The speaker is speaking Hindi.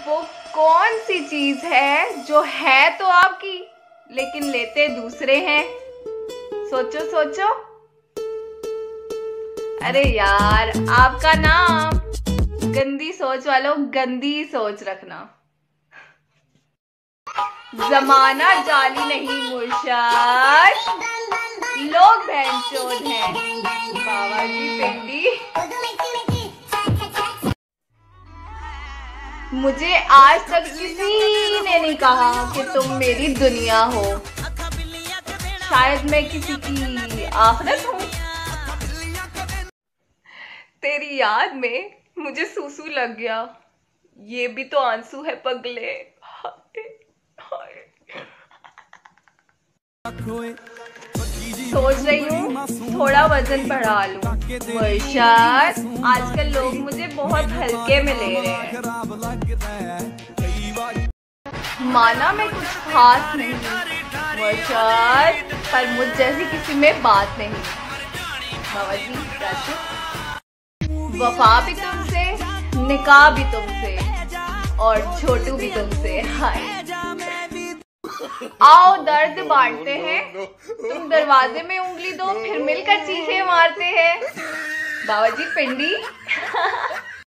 वो कौन सी चीज है जो है तो आपकी लेकिन लेते दूसरे हैं? सोचो सोचो। अरे यार, आपका नाम। गंदी सोच वालों, गंदी सोच रखना। जमाना जाली नहीं मुर्शद, लोग बहनचोद हैं। बाबा जी पिंडी। मुझे आज तक किसी ने नहीं कहा कि तुम मेरी दुनिया हो। शायद मैं किसी की आखिरत हूँ। तेरी याद में मुझे सूसू लग गया। ये भी तो आंसू है पगले। सोच रही हूँ थोड़ा वजन बढ़ा लूं। मुर्शद, आजकल लोग मुझे बहुत हल्के में ले रहे हैं। माना मैं कुछ खास नहीं मुर्शद, पर मुझ जैसी किसी में बात नहीं। बाबा जी वफा भी तुमसे, निकाह भी तुमसे, और छोटू भी तुमसे। हाय, आओ दर्द बांटते हैं। तुम दरवाजे में उंगली दो, फिर मिलकर चीखें मारते हैं। बाबा जी पिंडी।